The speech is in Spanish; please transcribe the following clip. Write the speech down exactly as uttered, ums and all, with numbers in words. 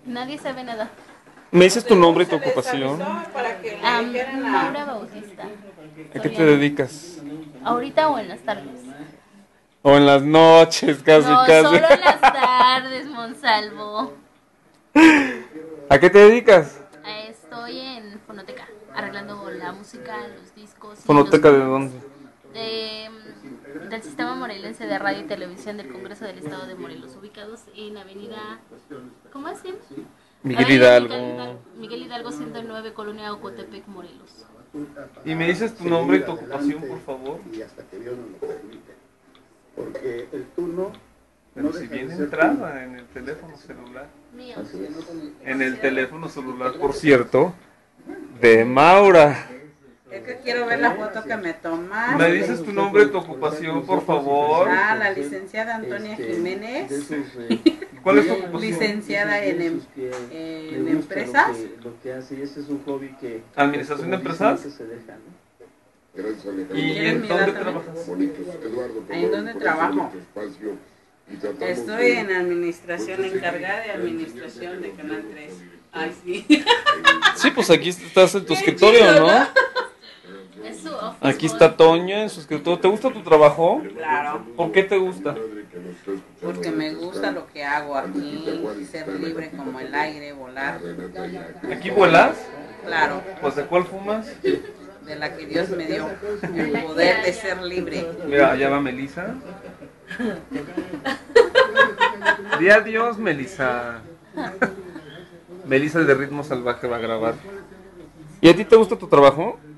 Nadie sabe nada. ¿Me dices tu nombre y tu ocupación? Para que le Am, dijeran a... Maura Bautista. ¿A qué te Soriano. dedicas? ¿Ahorita o en las tardes? O en las noches, casi, No, casi. solo en las tardes, Monsalvo. ¿A qué te dedicas? Eh, Estoy en fonoteca, arreglando la música, los discos. y ¿Fonoteca los de dónde? de, mm, del Sistema Morelense de Radio y Televisión del Congreso del Estado de Morelos, ubicados en Avenida, ¿cómo se llama? Miguel Avenida Hidalgo. Miguel Hidalgo, Miguel Hidalgo ciento nueve, Colonia Ocotepec, Morelos. ¿Y me dices tu nombre y tu ocupación, por favor? Y hasta que Dios nos lo permite. Porque el turno... Pero si viene entrada en el teléfono celular. Mío. En el teléfono celular, por cierto, de Maura. Es que quiero ver la foto que me tomaron. ¿Me dices tu nombre y tu ocupación, por favor? Ah, la licenciada Antonia Jiménez. ¿Cuál es tu ocupación? Licenciada en, em- en empresas. Lo que hace, y ese es un hobby que... ¿Administración de empresas? Se deja, ¿no? Gracias, Alejandro. ¿Y ¿Quieres en mi dónde dato? trabajas? Bonitos. Eduardo, ¿Ahí en dónde por trabajo? este espacio y tratamos Estoy de- en administración, encargada de administración de Canal tres. Ay, sí. Sí, pues aquí estás en tu escritorio, ¿no? Es su office Aquí boy. está Toño en su escritorio. ¿Te gusta tu trabajo? Claro, ¿Por qué te gusta? que nos está escuchando porque me gusta lo que hago aquí, Juárez, ser libre como el aire, volar. Renata ya- ¿Aquí vuelas? Claro, Pues ¿de cuál fumas? de la que Dios me dio, el poder de ser libre. Mira, allá va Melissa. Di adiós, Melissa. Melissa de Ritmo Salvaje va a grabar. ¿Y a ti te gusta tu trabajo?